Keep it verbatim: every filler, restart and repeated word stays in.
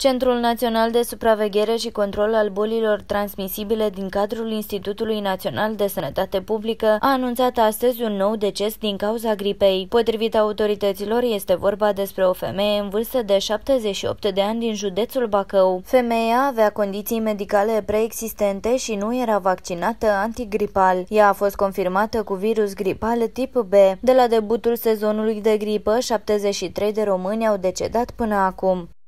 Centrul Național de Supraveghere și Control al Bolilor Transmisibile din cadrul Institutului Național de Sănătate Publică a anunțat astăzi un nou deces din cauza gripei. Potrivit autorităților, este vorba despre o femeie în vârstă de șaptezeci și opt de ani din județul Bacău. Femeia avea condiții medicale preexistente și nu era vaccinată antigripal. Ea a fost confirmată cu virus gripal tip B. De la debutul sezonului de gripă, șaptezeci și trei de români au decedat până acum.